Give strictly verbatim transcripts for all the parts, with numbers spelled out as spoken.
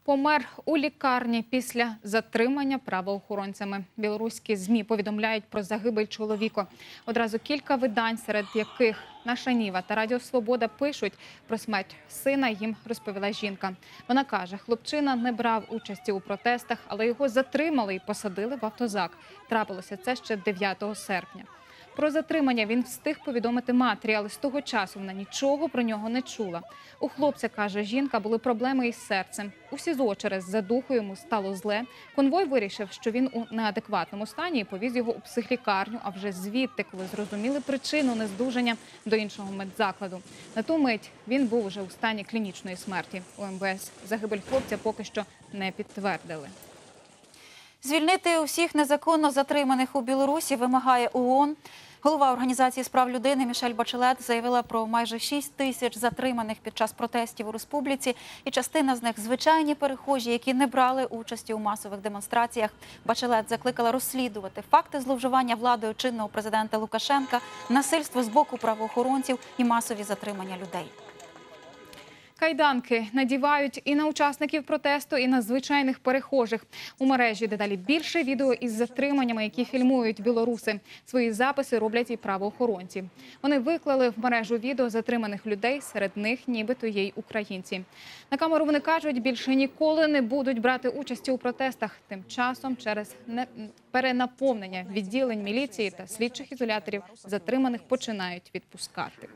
помер у лікарні після затримання правоохоронцями. Білоруські ЗМІ повідомляють про загибель чоловіка. Одразу кілька видань, серед яких «Наша Ніва» та «Радіо Свобода» пишуть про смерть сина, їм розповіла жінка. Вона каже, хлопчина не брав участі у протестах, але його затримали і посадили в автозак. Трапилося це ще дев'ятого серпня. Про затримання він встиг повідомити матері, але з того часу вона нічого про нього не чула. У хлопця, каже жінка, були проблеми із серцем. У СІЗО через задуху йому стало зле. Конвой вирішив, що він у неадекватному стані і повіз його у психлікарню, а вже звідти, коли зрозуміли причину нездужання, до іншого медзакладу. На ту мить він був уже у стані клінічної смерті. У ем ве ес загибель хлопця поки що не підтвердили. Звільнити усіх незаконно затриманих у Білорусі вимагає ООН. Голова Організації з прав людини Мішель Бачелет заявила про майже шість тисяч затриманих під час протестів у республіці. І частина з них – звичайні перехожі, які не брали участі у масових демонстраціях. Бачелет закликала розслідувати факти зловживання владою чинного президента Лукашенка, насильство з боку правоохоронців і масові затримання людей. Кайданки надівають і на учасників протесту, і на звичайних перехожих. У мережі дедалі більше відео із затриманнями, які фільмують білоруси. Свої записи роблять і правоохоронці. Вони виклали в мережу відео затриманих людей, серед них нібито є й українці. На камеру вони кажуть, більше ніколи не будуть брати участі у протестах. Тим часом через перенаповнення відділень міліції та слідчих ізоляторів затриманих починають відпускати.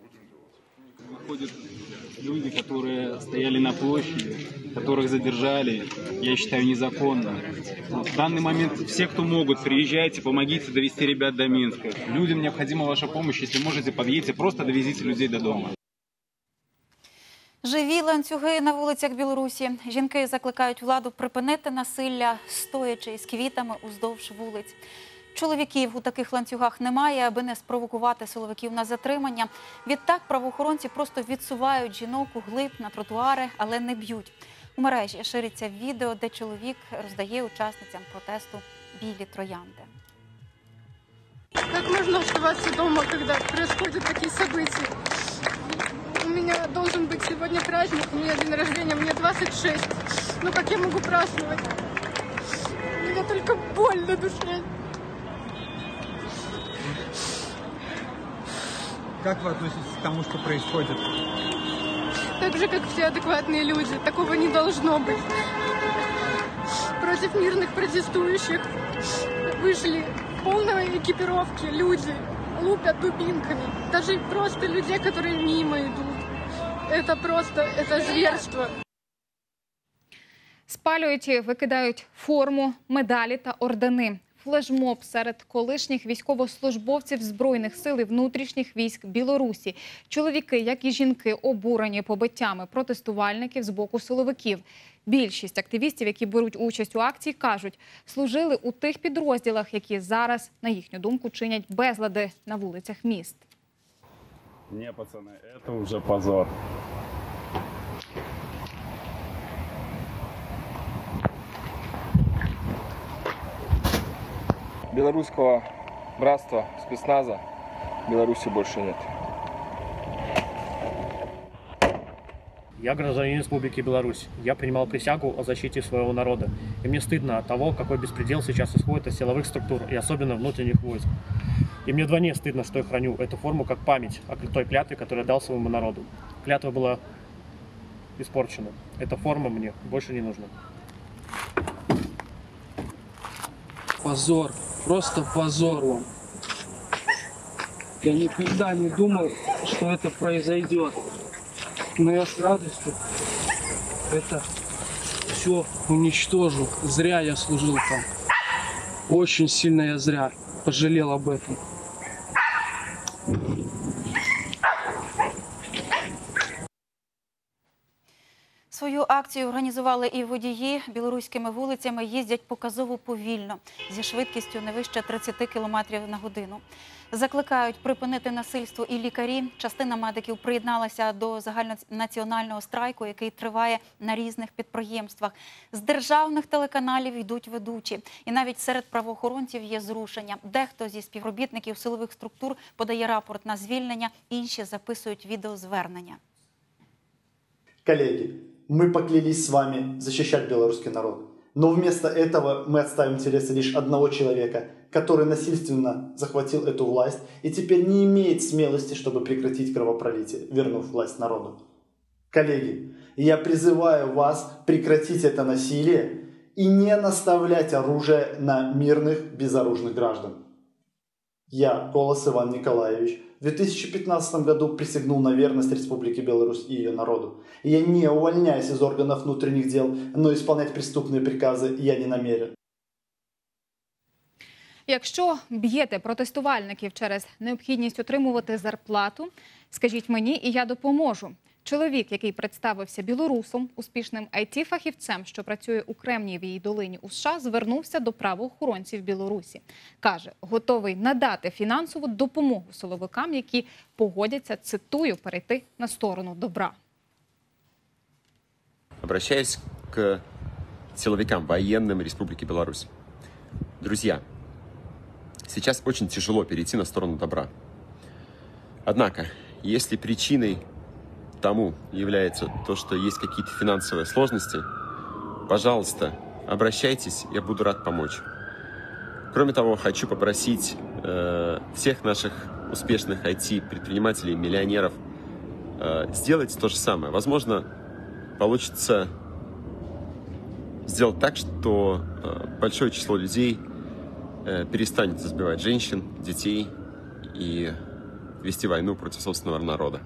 Люди, которые стояли на площади, которых задержали, я считаю, незаконно. В данный момент все, кто могут, приезжайте, помогите довести ребят до Минска. Людям необходима ваша помощь, если можете, подъедьте, просто довезите людей до дома. Живі ланцюги на вулицях Білорусі. Жінки закликають владу припинити насилля, стоячи із квітами уздовж вулиць. Чоловіків у таких ланцюгах немає, аби не спровокувати силовиків на затримання. Відтак правоохоронці просто відсувають жінок у глиб на тротуари, але не б'ють. У мережі шириться відео, де чоловік роздає учасницям протесту білі троянди. Как можно оставаться дома, когда происходят такие события? У меня должен быть сегодня праздник, у меня день рождения, мне двадцать шесть. Но как я могу праздновать? У меня только боль на душе. Как вы относитесь к тому, что происходит? Так же, как все адекватные люди. Такого не должно быть. Против мирных протестующих вышли в полной экипировке люди, лупят дубинками. Даже просто людей, которые мимо идут. Это просто, это зверство. Спалюють і викидають форму, медалі та ордени. Флешмоб серед колишніх військовослужбовців Збройних сил і внутрішніх військ Білорусі. Чоловіки, як і жінки, обурені побиттями протестувальників з боку силовиків. Більшість активістів, які беруть участь у акції, кажуть, служили у тих підрозділах, які зараз, на їхню думку, чинять безлади на вулицях міст. Ні, пацани, це вже позор. Белорусского братства, спецназа в Беларуси больше нет. Я гражданин Республики Беларусь. Я принимал присягу о защите своего народа. И мне стыдно от того, какой беспредел сейчас исходит от силовых структур и особенно внутренних войск. И мне вдвойне стыдно, что я храню эту форму как память о той клятве, которую я дал своему народу. Клятва была испорчена. Эта форма мне больше не нужна. Позор. Просто позор вам. Я никогда не думал, что это произойдет. Но я с радостью это все уничтожу. Зря я служил там. Очень сильно я зря пожалел об этом. Свою акцію організували і водії. Білоруськими вулицями їздять показово повільно, зі швидкістю не вище тридцяти кілометрів на годину. Закликають припинити насильство і лікарі. Частина медиків приєдналася до загальнонаціонального страйку, який триває на різних підприємствах. З державних телеканалів йдуть ведучі. І навіть серед правоохоронців є зрушення. Дехто зі співробітників силових структур подає рапорт на звільнення, інші записують відеозвернення. Коллеги, Мы поклялись с вами защищать белорусский народ. Но вместо этого мы отставим интересы лишь одного человека, который насильственно захватил эту власть и теперь не имеет смелости, чтобы прекратить кровопролитие, вернув власть народу. Коллеги, я призываю вас прекратить это насилие и не наставлять оружие на мирных, безоружных граждан. Я, Колос Иван Николаевич, в две тысячи пятнадцатом году присягнул на верность Республике Беларусь и ее народу. И я не увольняюсь из органов внутренних дел, но исполнять преступные приказы я не намерен. Якщо б'єте протестувальників через необхідність отримувати зарплату, скажіть мені і я допоможу. Чоловік, який представився білорусом, успішним ай ті-фахівцем, що працює у Кремнієвій долині у США, звернувся до правоохоронців Білорусі. Каже, готовий надати фінансову допомогу силовикам, які погодяться, цитую, перейти на сторону добра. Обращаюсь к силовикам, военным Республики Беларусь. Друзья, сейчас очень тяжело перейти на сторону добра. Однако, если причиной тому является то, что есть какие-то финансовые сложности, пожалуйста, обращайтесь, я буду рад помочь. Кроме того, хочу попросить э, всех наших успешных ай ти-предпринимателей, миллионеров э, сделать то же самое. Возможно, получится сделать так, что э, большое число людей э, перестанет избивать женщин, детей и вести войну против собственного народа.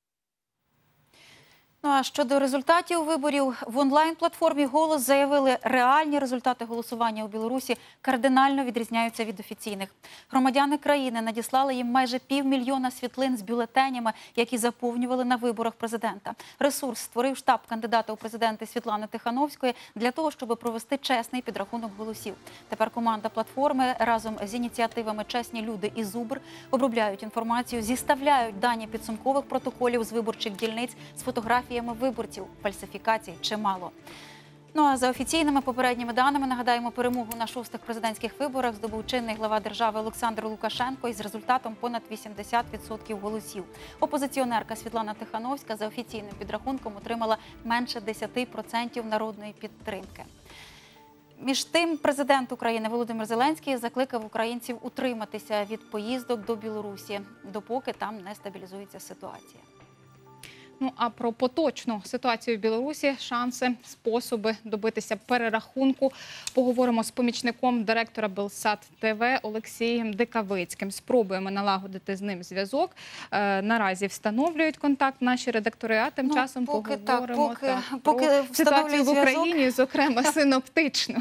Ну а щодо результатів виборів, в онлайн-платформі «Голос» заявили, реальні результати голосування у Білорусі кардинально відрізняються від офіційних. Громадяни країни надіслали їм майже півмільйона світлин з бюлетенями, які заповнювали на виборах президента. Ресурс створив штаб кандидата у президенти Світлани Тихановської для того, щоб провести чесний підрахунок голосів. Тепер команда платформи разом з ініціативами «Чесні люди» і «Зубр» обробляють інформацію, зіставляють дані підсумкових протоколів з виборчих дільниць з фотографіями виборців. Фальсифікацій чимало. Ну а за офіційними попередніми даними, нагадаємо, перемогу на шостих президентських виборах здобув чинний глава держави Олександр Лукашенко із результатом понад вісімдесят відсотків голосів. Опозиціонерка Світлана Тихановська за офіційним підрахунком отримала менше десяти відсотків народної підтримки. Між тим, президент України Володимир Зеленський закликав українців утриматися від поїздок до Білорусі, допоки там не стабілізується ситуація. Ну, а про поточну ситуацію в Білорусі, шанси, способи добитися перерахунку поговоримо з помічником директора Белсат ТВ Олексієм Дикавицьким. Спробуємо налагодити з ним зв'язок. Е, наразі встановлюють контакт наші редактори, а тим ну, часом поки поговоримо так, поки, та, поки про ситуацію в Україні, зокрема синоптичну.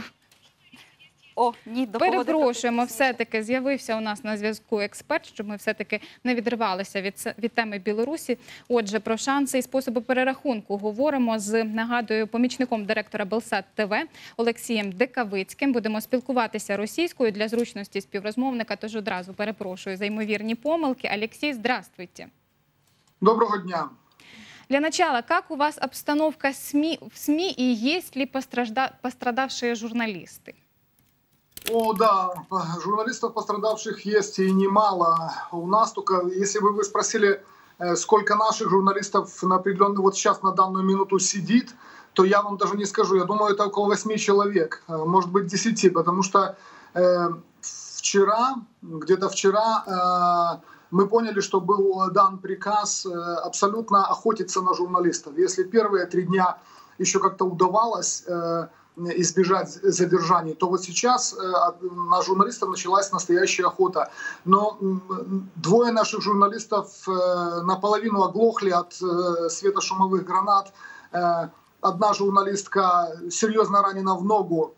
О, ні, Перепрошуємо, все-таки з'явився у нас на зв'язку експерт, щоб ми все-таки не відривалися від, від теми Білорусі. Отже, про шанси і способи перерахунку говоримо з, нагадую, помічником директора Белсат ТВ Олексієм Дикавицьким. Будемо спілкуватися російською для зручності співрозмовника, тож одразу перепрошую за ймовірні помилки. Алексей, здравствуйте. Доброго дня. Для начала, как у вас обстановка в СМИ, в СМИ и есть ли постражда, пострадавшие журналисты? О, да, журналистов пострадавших есть и немало. У нас только, если бы вы спросили, сколько наших журналистов на определенный, вот сейчас на данную минуту сидит, то я вам даже не скажу. Я думаю, это около восьми человек, может быть десяти, потому что э, вчера, где-то вчера, э, мы поняли, что был дан приказ э, абсолютно охотиться на журналистов. Если первые три дня еще как-то удавалось э, избежать задержаний, то вот сейчас э, на журналистов началась настоящая охота. Но э, двое наших журналистов э, наполовину оглохли от э, светошумовых гранат. Э, одна журналистка серьезно ранена в ногу.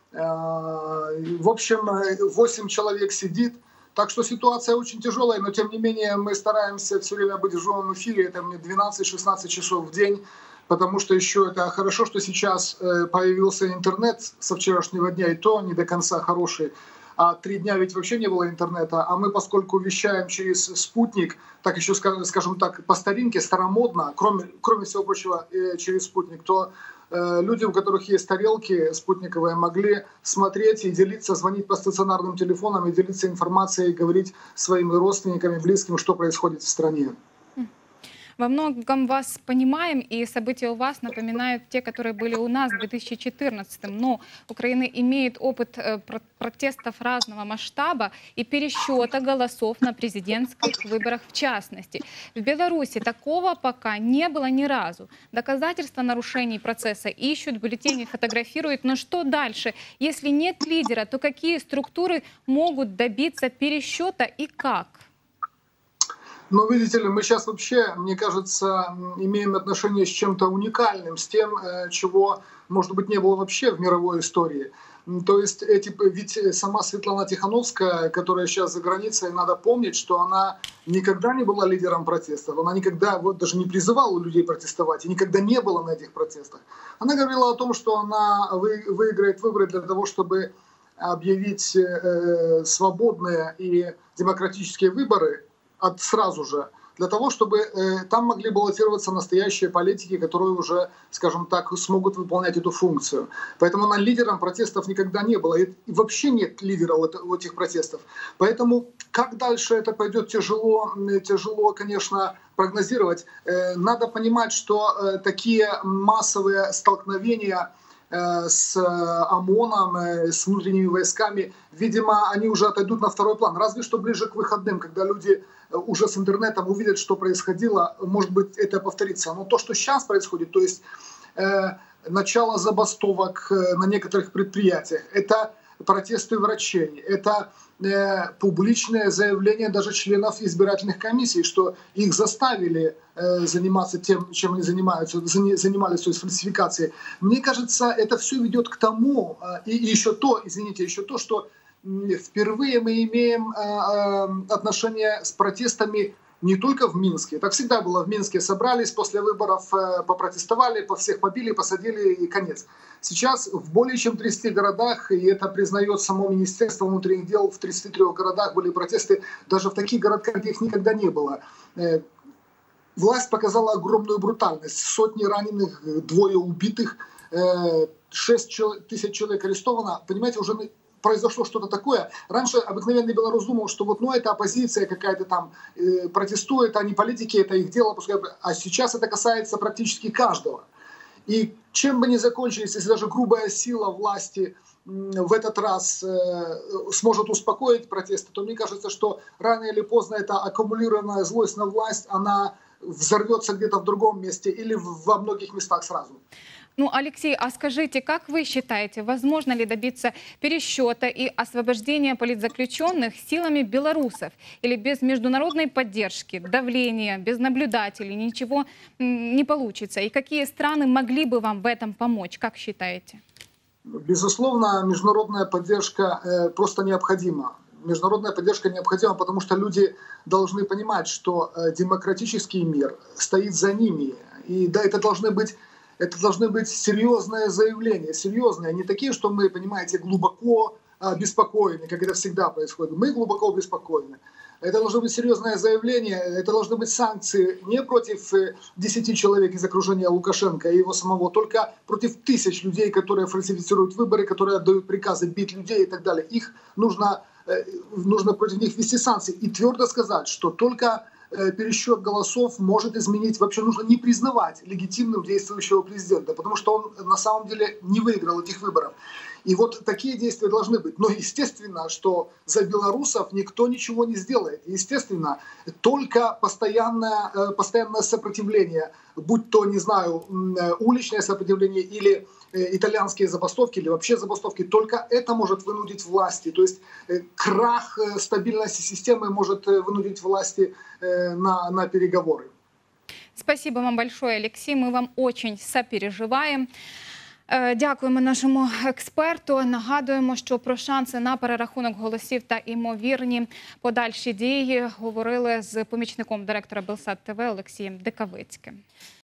Э, в общем, восемь человек сидит. Так что ситуация очень тяжелая, но тем не менее мы стараемся все время быть в живом эфире. Это мне двенадцать-шестнадцать часов в день. Потому что еще это хорошо, что сейчас появился интернет со вчерашнего дня, и то не до конца хороший. А три дня ведь вообще не было интернета. А мы, поскольку вещаем через спутник, так еще, скажем так, по старинке, старомодно, кроме, кроме всего прочего, через спутник, то э, люди, у которых есть тарелки спутниковые, могли смотреть и делиться, звонить по стационарным телефонам и делиться информацией, и говорить своим родственникам и близким, что происходит в стране. Во многом вас понимаем, и события у вас напоминают те, которые были у нас в две тысячи четырнадцатом. Но Украина имеет опыт э, про- протестов разного масштаба и пересчета голосов на президентских выборах в частности. В Беларуси такого пока не было ни разу. Доказательства нарушений процесса ищут, бюллетени фотографируют. Но что дальше? Если нет лидера, то какие структуры могут добиться пересчета и как? Ну, видите ли, мы сейчас вообще, мне кажется, имеем отношение с чем-то уникальным, с тем, чего, может быть, не было вообще в мировой истории. То есть, эти, ведь сама Светлана Тихановская, которая сейчас за границей, надо помнить, что она никогда не была лидером протестов, она никогда вот, даже не призывала людей протестовать, и никогда не была на этих протестах. Она говорила о том, что она вы, выиграет выборы для того, чтобы объявить э, свободные и демократические выборы, от сразу же, для того, чтобы э, там могли баллотироваться настоящие политики, которые уже, скажем так, смогут выполнять эту функцию. Поэтому она лидером протестов никогда не была. И вообще нет лидера у, у этих протестов. Поэтому как дальше это пойдет, тяжело, тяжело, конечно, прогнозировать. Э, надо понимать, что э, такие массовые столкновения с ОМОНом, с внутренними войсками, видимо, они уже отойдут на второй план. Разве что ближе к выходным, когда люди уже с интернетом увидят, что происходило, может быть, это повторится. Но то, что сейчас происходит, то есть э, начало забастовок на некоторых предприятиях, это протесты врачей, это э, публичное заявление даже членов избирательных комиссий, что их заставили э, заниматься тем, чем они занимаются, занимались, то есть фальсификацией. Мне кажется, это все ведет к тому, э, и, и еще то, извините, еще то, что э, впервые мы имеем э, э, отношение с протестами не только в Минске. Так всегда было. В Минске собрались, после выборов э, попротестовали, по всех побили, посадили и конец. Сейчас в более чем тридцати городах, и это признает само Министерство внутренних дел, в тридцати трёх городах были протесты, даже в таких городах, где их никогда не было. Э, власть показала огромную брутальность. Сотни раненых, двое убитых, э, шесть тысяч человек арестовано. Понимаете, уже произошло что-то такое. Раньше обыкновенный белорус думал, что вот, ну, это оппозиция какая-то там э, протестует, а не политики, это их дело. Пускай... А сейчас это касается практически каждого. И чем бы ни закончились, если даже грубая сила власти в этот раз э, сможет успокоить протесты, то мне кажется, что рано или поздно эта аккумулированная злость на власть, она взорвется где-то в другом месте или во многих местах сразу. Ну, Алексей, а скажите, как вы считаете, возможно ли добиться пересчета и освобождения политзаключенных силами белорусов? Или без международной поддержки, давления, без наблюдателей ничего не получится? И какие страны могли бы вам в этом помочь, как считаете? Безусловно, международная поддержка э, просто необходима. Международная поддержка необходима, потому что люди должны понимать, что э, демократический мир стоит за ними. И да, это должны быть Это должны быть серьезные заявления, серьезные, не такие, что мы, понимаете, глубоко обеспокоены, как это всегда происходит. Мы глубоко обеспокоены. Это должно быть серьезное заявление, это должны быть санкции не против десяти человек из окружения Лукашенко и его самого, только против тысяч людей, которые фальсифицируют выборы, которые отдают приказы бить людей и так далее. Их нужно, нужно против них ввести санкции и твердо сказать, что только пересчет голосов может изменить, вообще нужно не признавать легитимным действующего президента, потому что он на самом деле не выиграл этих выборов. И вот такие действия должны быть. Но естественно, что за белорусов никто ничего не сделает. Естественно, только постоянное, постоянное сопротивление, будь то, не знаю, уличное сопротивление или итальянские забастовки, или вообще забастовки, только это может вынудить власти. То есть крах стабильности системы может вынудить власти на, на переговоры. Спасибо вам большое, Алексей. Мы вам очень сопереживаем. Дякуємо нашому експерту. Нагадуємо, що про шанси на перерахунок голосів та імовірні подальші дії говорили з помічником директора Белсат ТВ Олексієм Дикавицьким.